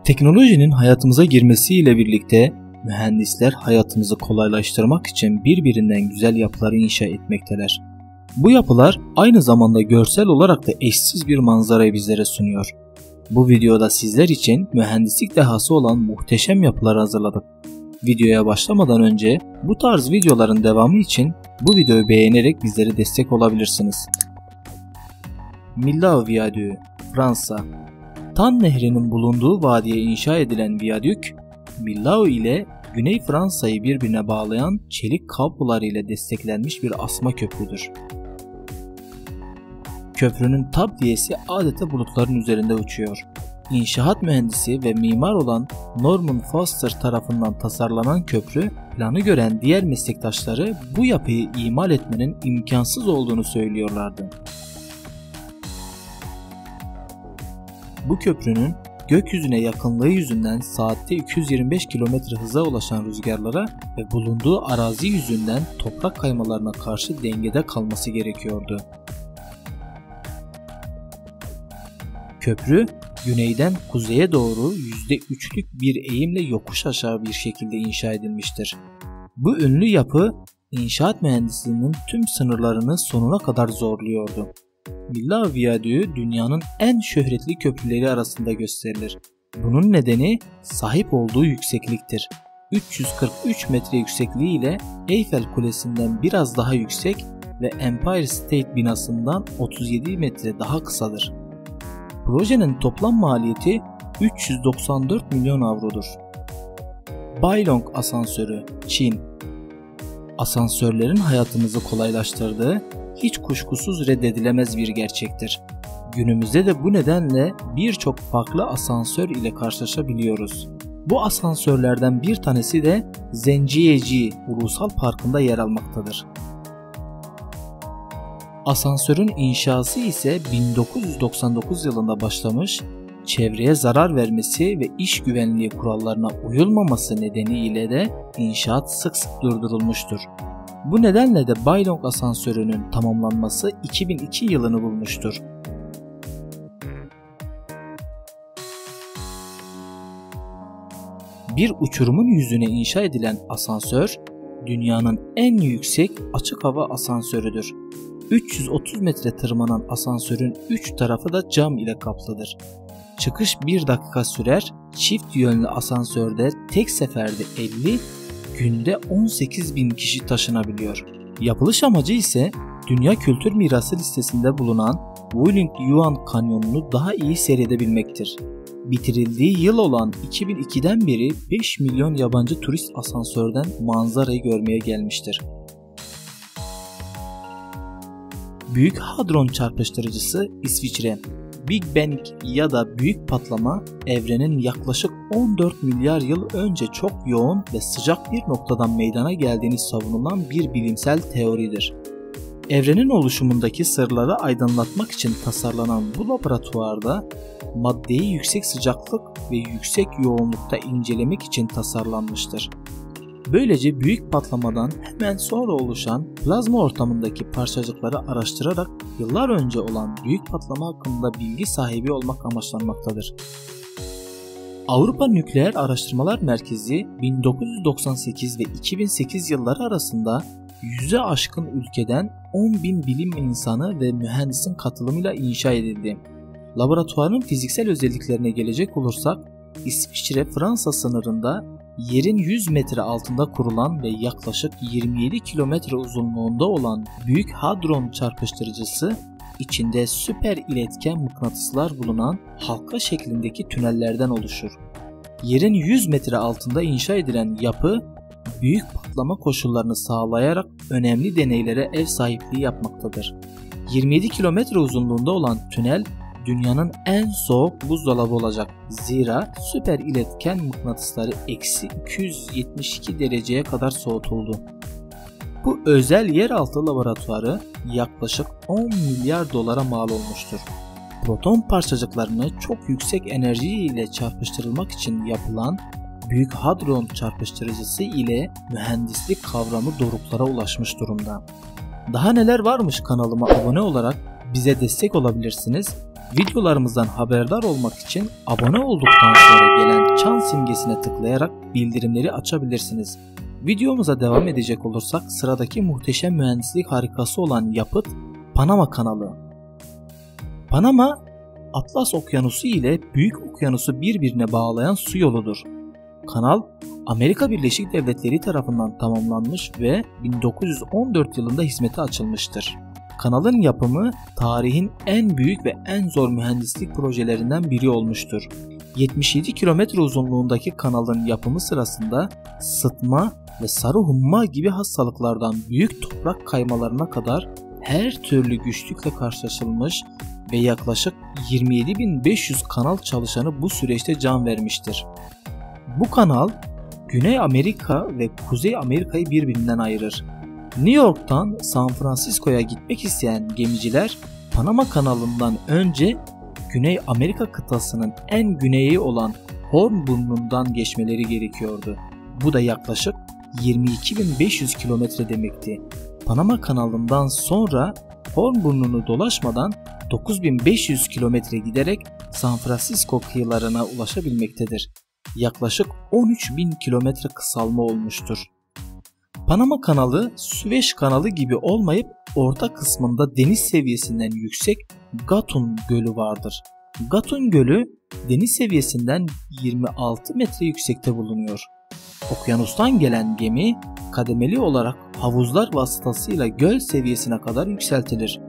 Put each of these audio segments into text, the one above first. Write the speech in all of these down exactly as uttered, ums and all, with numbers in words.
Teknolojinin hayatımıza girmesiyle birlikte mühendisler hayatımızı kolaylaştırmak için birbirinden güzel yapıları inşa etmekteler. Bu yapılar aynı zamanda görsel olarak da eşsiz bir manzarayı bizlere sunuyor. Bu videoda sizler için mühendislik dehası olan muhteşem yapıları hazırladık. Videoya başlamadan önce bu tarz videoların devamı için bu videoyu beğenerek bizlere destek olabilirsiniz. Millau Viyadüğü, Fransa. Tan Nehri'nin bulunduğu vadiye inşa edilen viyadük, Millau ile Güney Fransa'yı birbirine bağlayan çelik kablolar ile desteklenmiş bir asma köprüdür. Köprünün tabdiyesi adeta bulutların üzerinde uçuyor. İnşaat mühendisi ve mimar olan Norman Foster tarafından tasarlanan köprü, planı gören diğer meslektaşları bu yapıyı imal etmenin imkansız olduğunu söylüyorlardı. Bu köprünün gökyüzüne yakınlığı yüzünden saatte iki yüz yirmi beş kilometre hıza ulaşan rüzgarlara ve bulunduğu arazi yüzünden toprak kaymalarına karşı dengede kalması gerekiyordu. Köprü, güneyden kuzeye doğru yüzde üçlük bir eğimle yokuş aşağı bir şekilde inşa edilmiştir. Bu ünlü yapı, inşaat mühendisliğinin tüm sınırlarını sonuna kadar zorluyordu. Millau Viyadüğü dünyanın en şöhretli köprüleri arasında gösterilir. Bunun nedeni sahip olduğu yüksekliktir. üç yüz kırk üç metre yüksekliği ile Eyfel Kulesi'nden biraz daha yüksek ve Empire State binasından otuz yedi metre daha kısadır. Projenin toplam maliyeti üç yüz doksan dört milyon avrodur. Bailong Asansörü, Çin. Asansörlerin hayatımızı kolaylaştırdığı hiç kuşkusuz reddedilemez bir gerçektir. Günümüzde de bu nedenle birçok farklı asansör ile karşılaşabiliyoruz. Bu asansörlerden bir tanesi de Zhenjiajie Ulusal Parkı'nda yer almaktadır. Asansörün inşası ise bin dokuz yüz doksan dokuz yılında başlamış, çevreye zarar vermesi ve iş güvenliği kurallarına uyulmaması nedeniyle de inşaat sık sık durdurulmuştur. Bu nedenle de Bailong asansörünün tamamlanması iki bin iki yılını bulmuştur. Bir uçurumun yüzüne inşa edilen asansör, dünyanın en yüksek açık hava asansörüdür. üç yüz otuz metre tırmanan asansörün üç tarafı da cam ile kaplıdır. Çıkış bir dakika sürer, çift yönlü asansörde tek seferde elli, günde on sekiz bin kişi taşınabiliyor. Yapılış amacı ise Dünya Kültür Mirası listesinde bulunan Wuling Yuan Kanyonu'nu daha iyi seyredebilmektir. Bitirildiği yıl olan iki bin ikiden beri beş milyon yabancı turist asansörden manzarayı görmeye gelmiştir. Büyük Hadron Çarpıştırıcısı İsviçre. Big Bang ya da büyük patlama, evrenin yaklaşık on dört milyar yıl önce çok yoğun ve sıcak bir noktadan meydana geldiğini savunulan bir bilimsel teoridir. Evrenin oluşumundaki sırları aydınlatmak için tasarlanan bu laboratuvarda maddeyi yüksek sıcaklık ve yüksek yoğunlukta incelemek için tasarlanmıştır. Böylece büyük patlamadan hemen sonra oluşan plazma ortamındaki parçacıkları araştırarak yıllar önce olan büyük patlama hakkında bilgi sahibi olmak amaçlanmaktadır. Avrupa Nükleer Araştırmalar Merkezi bin dokuz yüz doksan sekiz ve iki bin sekiz yılları arasında yüze aşkın ülkeden on bin bilim insanı ve mühendisin katılımıyla inşa edildi. Laboratuvarın fiziksel özelliklerine gelecek olursak, İsviçre-Fransa sınırında yerin yüz metre altında kurulan ve yaklaşık yirmi yedi kilometre uzunluğunda olan Büyük Hadron Çarpıştırıcısı, içinde süper iletken mıknatıslar bulunan halka şeklindeki tünellerden oluşur. Yerin yüz metre altında inşa edilen yapı, büyük patlama koşullarını sağlayarak önemli deneylere ev sahipliği yapmaktadır. yirmi yedi kilometre uzunluğunda olan tünel, dünyanın en soğuk buzdolabı olacak. Zira süper iletken mıknatısları eksi iki yüz yetmiş iki dereceye kadar soğutuldu. Bu özel yeraltı laboratuvarı yaklaşık on milyar dolara mal olmuştur. Proton parçacıklarını çok yüksek enerji ile çarpıştırılmak için yapılan Büyük Hadron Çarpıştırıcısı ile mühendislik kavramı doruklara ulaşmış durumda. Daha neler varmış, kanalıma abone olarak bize destek olabilirsiniz. Videolarımızdan haberdar olmak için abone olduktan sonra gelen çan simgesine tıklayarak bildirimleri açabilirsiniz. Videomuza devam edecek olursak sıradaki muhteşem mühendislik harikası olan yapıt Panama Kanalı. Panama, Atlas Okyanusu ile Büyük Okyanusu birbirine bağlayan su yoludur. Kanal, Amerika Birleşik Devletleri tarafından tamamlanmış ve bin dokuz yüz on dört yılında hizmete açılmıştır. Kanalın yapımı tarihin en büyük ve en zor mühendislik projelerinden biri olmuştur. yetmiş yedi kilometre uzunluğundaki kanalın yapımı sırasında sıtma ve sarı humma gibi hastalıklardan büyük toprak kaymalarına kadar her türlü güçlükle karşılaşılmış ve yaklaşık yirmi yedi bin beş yüz kanal çalışanı bu süreçte can vermiştir. Bu kanal Güney Amerika ve Kuzey Amerika'yı birbirinden ayırır. New York'tan San Francisco'ya gitmek isteyen gemiciler Panama Kanalı'ndan önce Güney Amerika kıtasının en güneyi olan Horn Burnu'ndan geçmeleri gerekiyordu. Bu da yaklaşık yirmi iki bin beş yüz kilometre demekti. Panama Kanalı'ndan sonra Horn Burnu'nu dolaşmadan dokuz bin beş yüz kilometre giderek San Francisco kıyılarına ulaşabilmektedir. Yaklaşık on üç bin kilometre kısalma olmuştur. Panama Kanalı, Süveyş Kanalı gibi olmayıp orta kısmında deniz seviyesinden yüksek Gatun Gölü vardır. Gatun Gölü deniz seviyesinden yirmi altı metre yüksekte bulunuyor. Okyanustan gelen gemi kademeli olarak havuzlar vasıtasıyla göl seviyesine kadar yükseltilir.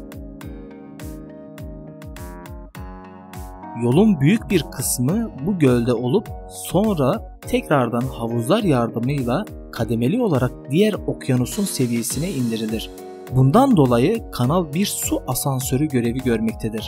Yolun büyük bir kısmı bu gölde olup sonra tekrardan havuzlar yardımıyla kademeli olarak diğer okyanusun seviyesine indirilir. Bundan dolayı kanal bir su asansörü görevi görmektedir.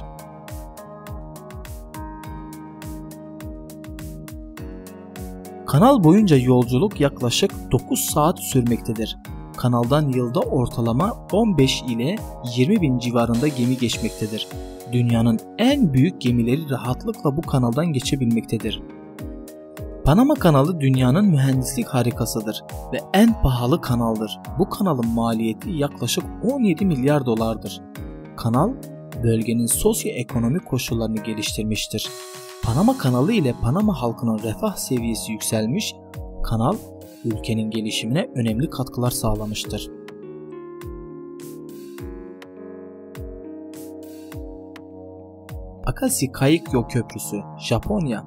Kanal boyunca yolculuk yaklaşık dokuz saat sürmektedir. Kanaldan yılda ortalama on beş ile yirmi bin civarında gemi geçmektedir. Dünyanın en büyük gemileri rahatlıkla bu kanaldan geçebilmektedir. Panama Kanalı dünyanın mühendislik harikasıdır ve en pahalı kanaldır. Bu kanalın maliyeti yaklaşık on yedi milyar dolardır. Kanal, bölgenin sosyoekonomik koşullarını geliştirmiştir. Panama Kanalı ile Panama halkının refah seviyesi yükselmiş, kanal ülkenin gelişimine önemli katkılar sağlamıştır. Akashi Kaikyo Köprüsü, Japonya.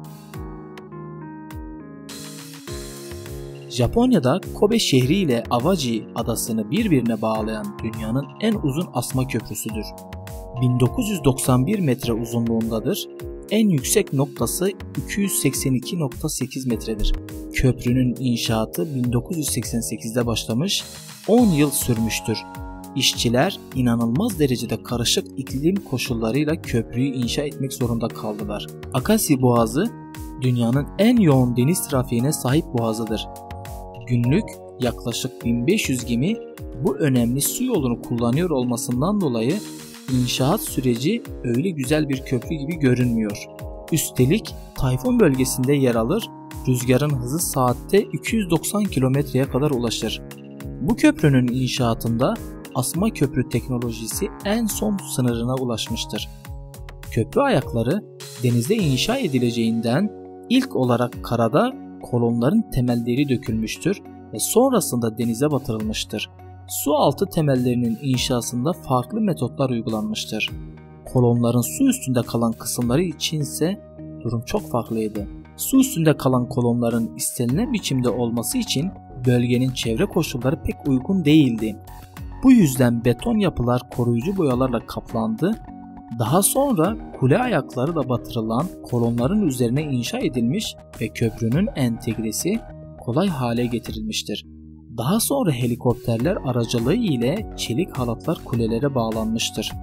Japonya'da Kobe şehri ile Awaji adasını birbirine bağlayan dünyanın en uzun asma köprüsüdür. bin dokuz yüz doksan bir metre uzunluğundadır. En yüksek noktası iki yüz seksen iki nokta sekiz metredir. Köprünün inşaatı bin dokuz yüz seksen sekizde başlamış, on yıl sürmüştür. İşçiler inanılmaz derecede karışık iklim koşullarıyla köprüyü inşa etmek zorunda kaldılar. Akashi Boğazı, dünyanın en yoğun deniz trafiğine sahip boğazıdır. Günlük yaklaşık bin beş yüz gemi bu önemli su yolunu kullanıyor olmasından dolayı inşaat süreci öyle güzel bir köprü gibi görünmüyor. Üstelik Tayfun bölgesinde yer alır, rüzgarın hızı saatte iki yüz doksan kilometreye kadar ulaşır. Bu köprünün inşaatında asma köprü teknolojisi en son sınırına ulaşmıştır. Köprü ayakları denizde inşa edileceğinden ilk olarak karada kolonların temelleri dökülmüştür ve sonrasında denize batırılmıştır. Su altı temellerinin inşasında farklı metotlar uygulanmıştır. Kolonların su üstünde kalan kısımları içinse durum çok farklıydı. Su üstünde kalan kolonların istenilen biçimde olması için bölgenin çevre koşulları pek uygun değildi. Bu yüzden beton yapılar koruyucu boyalarla kaplandı. Daha sonra kule ayakları da batırılan kolonların üzerine inşa edilmiş ve köprünün entegresi kolay hale getirilmiştir. Daha sonra helikopterler aracılığı ile çelik halatlar kulelere bağlanmıştır.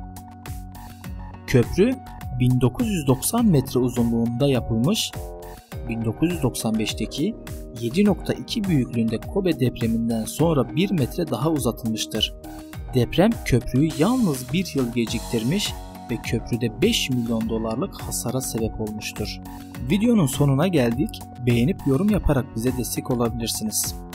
Köprü bin dokuz yüz doksan metre uzunluğunda yapılmış, bin dokuz yüz doksan beşteki yedi nokta iki büyüklüğünde Kobe depreminden sonra bir metre daha uzatılmıştır. Deprem köprüyü yalnız bir yıl geciktirmiş ve köprüde beş milyon dolarlık hasara sebep olmuştur. Videonun sonuna geldik. Beğenip yorum yaparak bize destek olabilirsiniz.